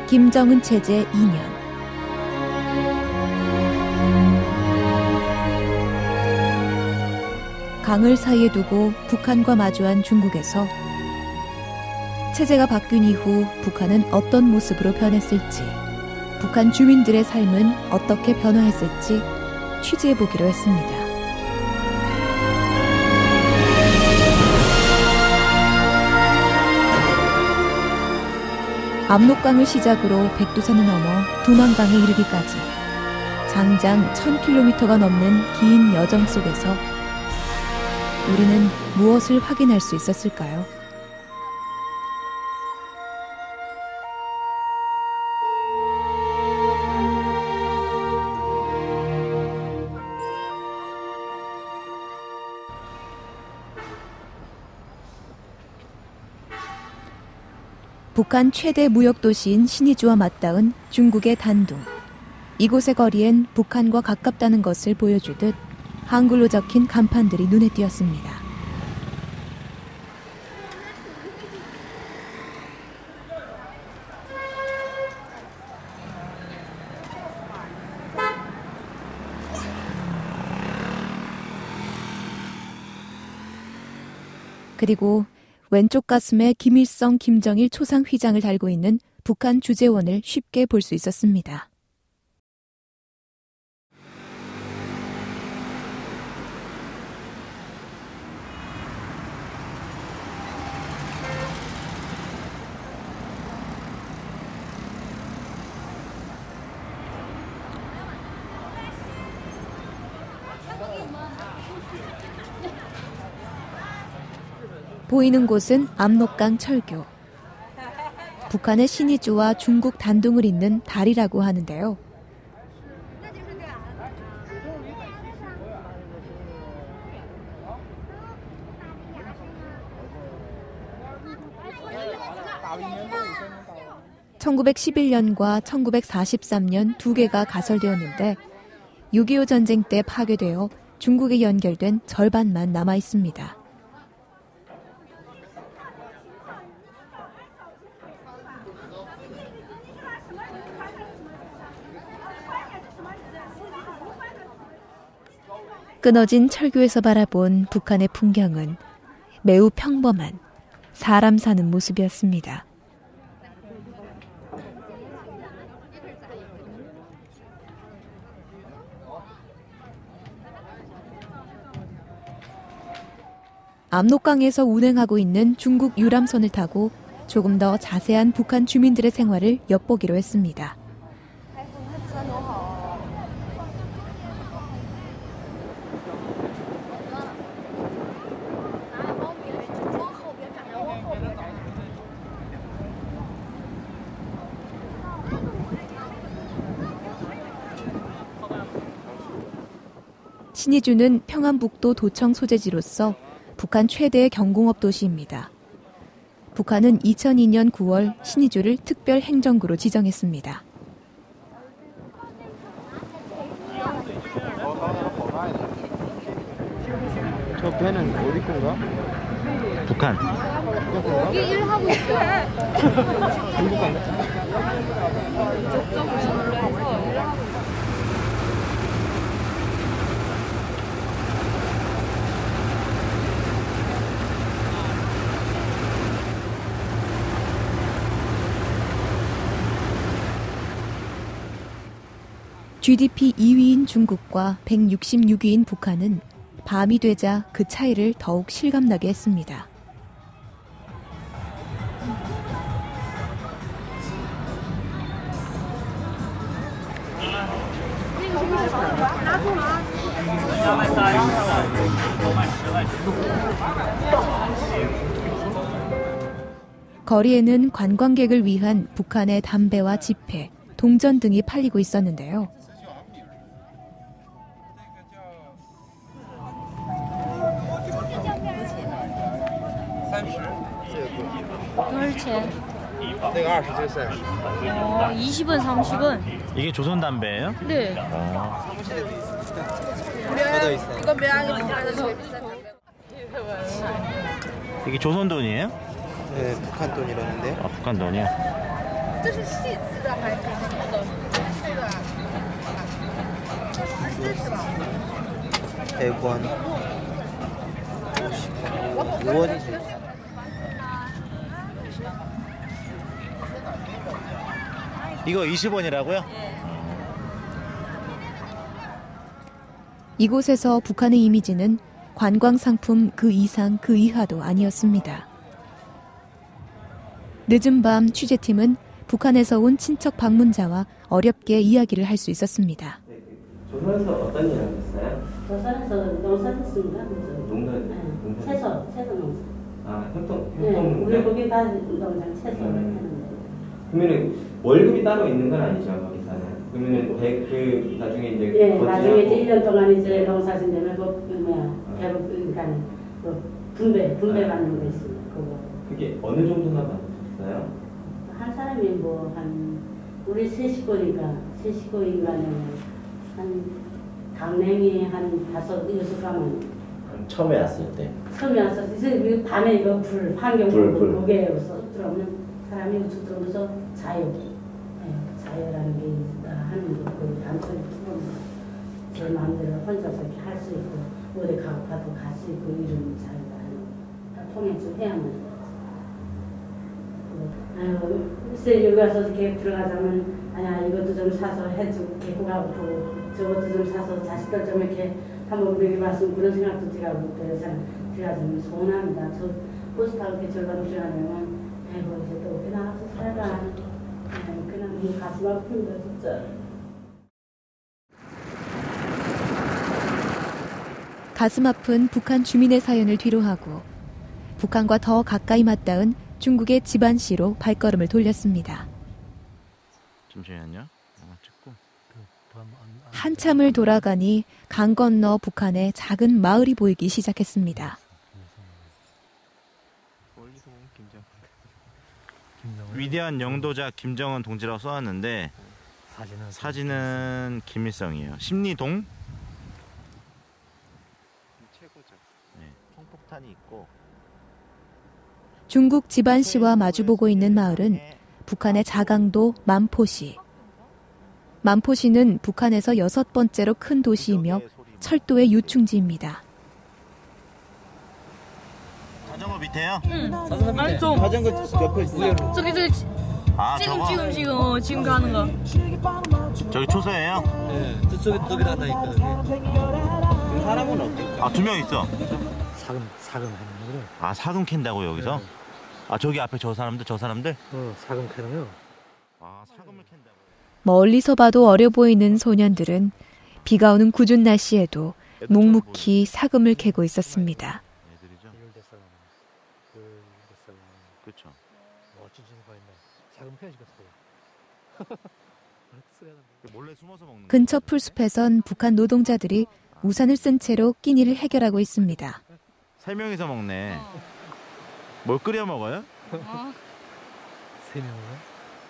김정은 체제 2년. 강을 사이에 두고 북한과 마주한 중국에서 체제가 바뀐 이후 북한은 어떤 모습으로 변했을지, 북한 주민들의 삶은 어떻게 변화했을지 취재해보기로 했습니다. 압록강을 시작으로 백두산을 넘어 두만강에 이르기까지 장장 1000km가 넘는 긴 여정 속에서 우리는 무엇을 확인할 수 있었을까요? 북한 최대 무역도시인 신의주와 맞닿은 중국의 단둥. 이곳의 거리엔 북한과 가깝다는 것을 보여주듯 한글로 적힌 간판들이 눈에 띄었습니다. 그리고 왼쪽 가슴에 김일성, 김정일 초상 휘장을 달고 있는 북한 주재원을 쉽게 볼 수 있었습니다. 보이는 곳은 압록강 철교. 북한의 신의주와 중국 단둥을 잇는 다리라고 하는데요. (1911년과 1943년) 두 개가 가설되었는데 6.25 전쟁 때 파괴되어 중국에 연결된 절반만 남아 있습니다. 끊어진 철교에서 바라본 북한의 풍경은 매우 평범한 사람 사는 모습이었습니다. 압록강에서 운행하고 있는 중국 유람선을 타고 조금 더 자세한 북한 주민들의 생활을 엿보기로 했습니다. 신의주는 평안북도 도청 소재지로서 북한 최대의 경공업 도시입니다. 북한은 2002년 9월 신의주를 특별 행정구로 지정했습니다. 저 배는 어디 건가? 북한. 여기 일하고 있어요. 중국 건가? 저쪽으로 해서 일하고 있어요. GDP 2위인 중국과 166위인 북한은 밤이 되자 그 차이를 더욱 실감나게 했습니다. 거리에는 관광객을 위한 북한의 담배와 지폐, 동전 등이 팔리고 있었는데요. 내가 20원, 20원, 30원. 이게 조선 담배예요? 네. 이거 이게 조선 돈이에요? 네, 북한 돈이라는데. 아, 북한 돈이요? 这是细致的还是那个这个？这是吧？ 대권 5원이지. 이거 20원이라고요? 이곳에서 북한의 이미지는 관광 상품 그 이상 그 이하도 아니었습니다. 늦은 밤 취재팀은 북한에서 온 친척 방문자와 어렵게 이야기를 할 수 있었습니다. 조선에서 어떤 일 하셨어요? 조선에서 농사 짓습니다. 농사? 채소 농사. 아, 협동 네, 농사? 우리 거기 다 농장 채소를 하는데. 그러면은 월급이 따로 있는 건 아니죠, 거기서는? 그러면은 그 나중에 이제 예, 나중에 이제 1년 동안 이제 농사 짓려면 그러니까 분배 받는 거 있습니다. 그거. 그게 어느 정도나 받으셨어요? 한 사람이 뭐 우리 세 식구니까 한 강냉이 한 5-6가만. 처음에 왔을 때. 처음에 왔을 때 밤에 이거 환경 불. 고개 들어오면 사람이 우측 들어오면서 자유라는 게 있다 하는 거, 그 단순히 제 마음대로 혼자서 이렇게 할 수 있고 어디 가도 갈 수 있고 이런 자유가 하는 통행증 해야만. 글쎄 여기 와서 이렇게 들어가자면 아니야 이것도 좀 사서 해주고 개고하고 저것도 좀 사서 자식들 좀 이렇게 한번 먹여봤으면 그런 생각도 들어가고 제가 좀 서운합니다. 저 버스 타고 이렇게 절반 들어가면 아이고 이제 또 어디 나가서 살아라. 그냥 가슴 아픕니다 진짜. 가슴 아픈 북한 주민의 사연을 뒤로하고 북한과 더 가까이 맞닿은 중국의 지반시로 발걸음을 돌렸습니다. 잠시만요. 찍고. 한참을 돌아가니 강 건너 북한의 작은 마을이 보이기 시작했습니다. 위대한 영도자 김정은 동지라고 써놨는데 사진은 김일성이에요. 심리동. 최고죠. 네, 평폭탄이 있고. 중국 지반시와 마주보고 있는 마을은 북한의 자강도 만포시. 만포시는 북한에서 6번째로 큰 도시이며 철도의 유충지입니다. 자전거 밑에요? 응. 아니 좀. 자전거 옆에 있어요. 저기 아, 지금 가는 거. 저기 초소예요? 네, 저기 나다니까. 사람은 어때? 아, 2명 있어. 사금 하는 거래. 아, 사금 캔다고 여기서? 네. 아, 저기 앞에 저 사람들? 사금 캐는요. 아, 사금을 캔다고. 멀리서 봐도 어려 보이는 소년들은 비가 오는 궂은 날씨에도 묵묵히 사금을 캐고 있었습니다. 애들이죠? 그렇죠. 멋진 친구가 있네. 사금 캐야지 몰래 숨어서 먹는. 근처 풀숲에선 북한 노동자들이 우산을 쓴 채로 끼니를 해결하고 있습니다. 3명이서 먹네. 뭘 끓여 먹어요? 3명이요?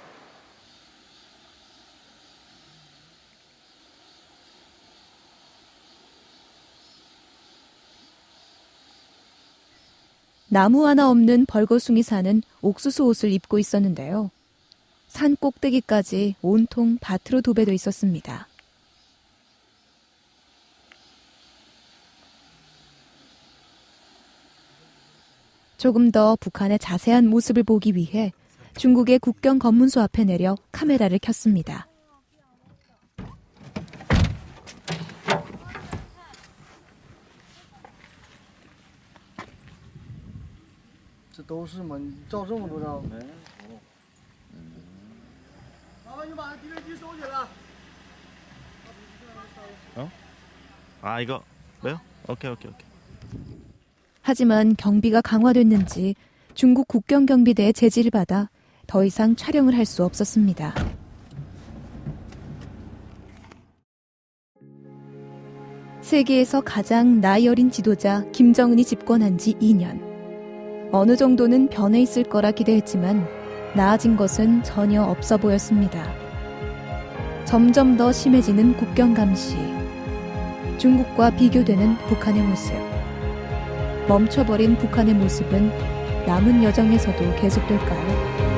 나무 하나 없는 벌거숭이 사는 옥수수 옷을 입고 있었는데요. 산 꼭대기까지 온통 밭으로 도배돼 있었습니다. 조금 더 북한의 자세한 모습을 보기 위해 중국의 국경 검문소 앞에 내려 카메라를 켰습니다. 这都是嘛，你照这么多张。麻烦你把敌人机收起来。 아, 이거 왜요? 오케이. 하지만 경비가 강화됐는지 중국 국경 경비대의 제지를 받아 더 이상 촬영을 할 수 없었습니다. 세계에서 가장 나이 어린 지도자 김정은이 집권한 지 2년. 어느 정도는 변해 있을 거라 기대했지만 나아진 것은 전혀 없어 보였습니다. 점점 더 심해지는 국경 감시. 중국과 비교되는 북한의 모습. 멈춰버린 북한의 모습은 남은 여정에서도 계속될까요?